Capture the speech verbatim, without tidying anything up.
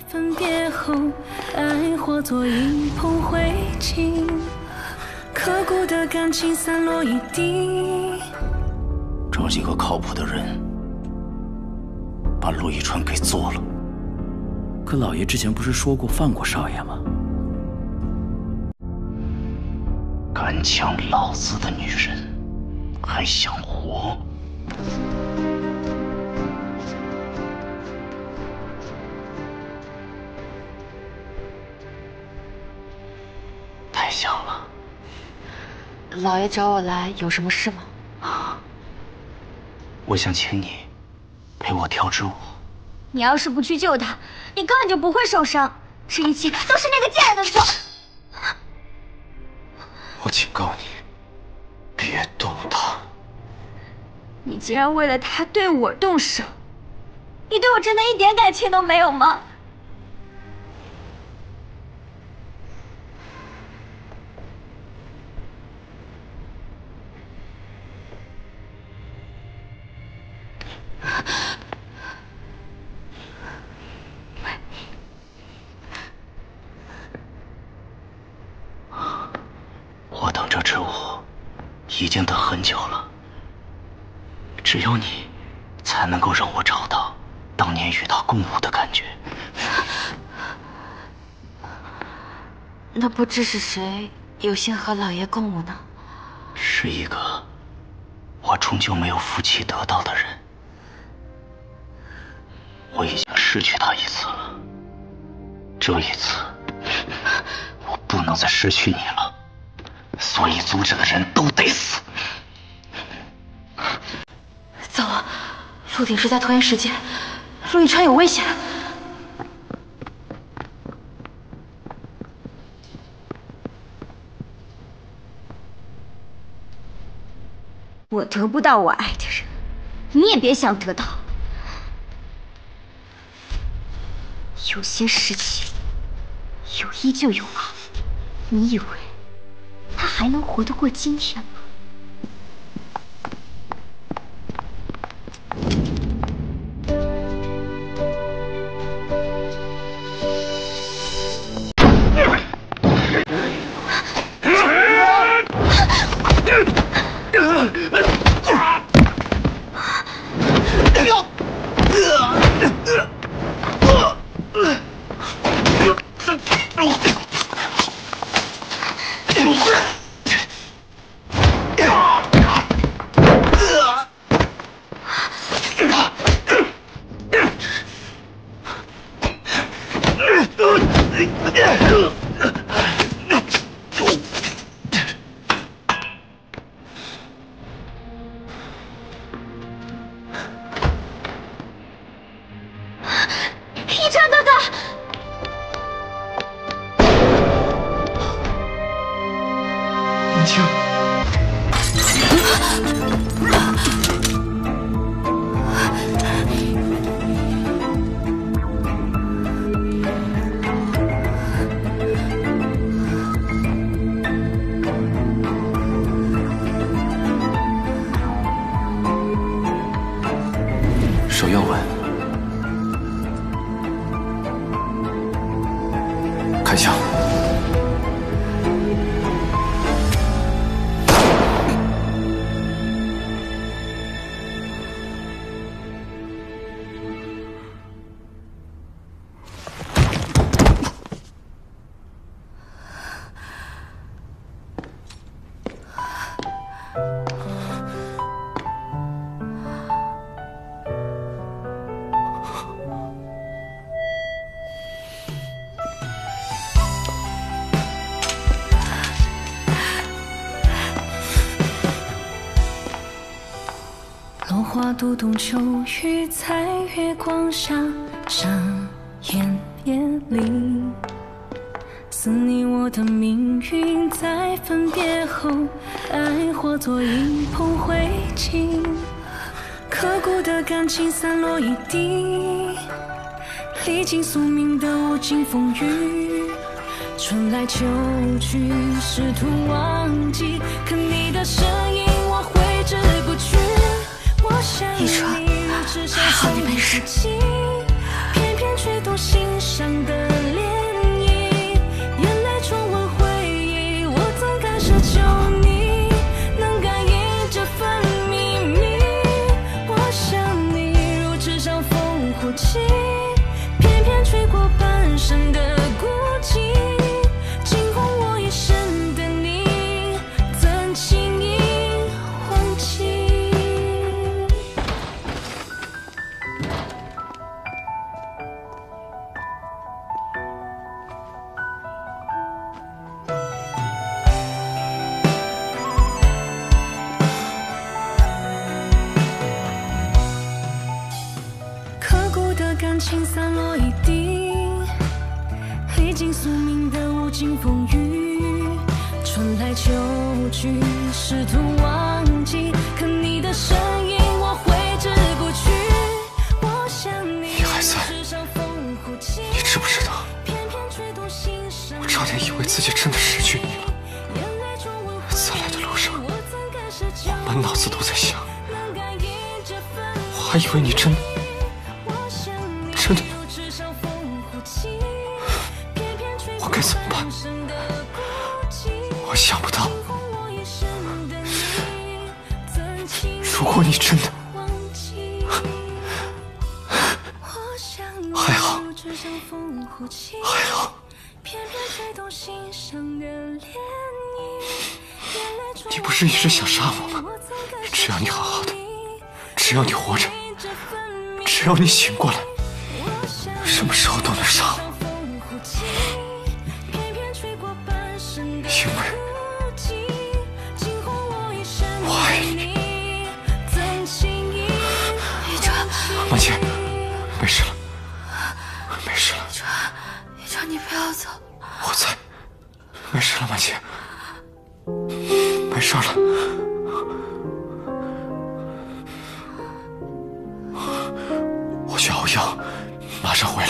分别后，爱化作一捧灰烬，刻骨的感情散落一地。 找几个靠谱的人，把陆亦川给做了。可老爷之前不是说过放过少爷吗？敢抢老子的女人，还想活？太像了。 老爷找我来有什么事吗？ 我想请你陪我跳支舞。 你要是不去救他，你根本就不会受伤。这一切都是那个贱人的错。 我警告你，别动他。 你竟然为了他对我动手，你对我真的一点感情都没有吗？ 我等这支舞已经等很久了，只有你才能够让我找到当年与他共舞的感觉。 那不知是谁有幸和老爷共舞呢？ 是一个我终究没有福气得到的人。我已经失去他一次了，这一次我不能再失去你了，所以阻止的人都得死。 糟了，陆鼎是在拖延时间，陆亦川有危险。我得不到我爱的人，你也别想得到。有些事情有一就有二，你以为他还能活得过今天吗？一川哥哥， 文清。手要稳，开枪。 落花独懂秋雨，在月光下上演别离。似你我的命运，在分别后，爱化作一捧灰烬，刻骨的感情散落一地。历经宿命的无尽风雨，春来秋去，试图忘记，可你的身影我挥之不去。一川，还好你没事。偏偏却都欣赏去，试图忘记，可你的身影我挥之不去。我想你， 你还在？你知不知道？我差点以为自己真的失去你了。在来的路上，我满脑子都在想，我还以为你真的真的，我该怎么办？我想不到，如果你真的还好，还好，你不是一直想杀我吗？只要你好好的，只要你活着，只要你醒过来，什么时候都能杀我。因为我爱你。 一川， 满姐，没事了，没事了。 一川，一川，你不要走。 我在，没事了，满姐，没事了。我去熬药，马上回来。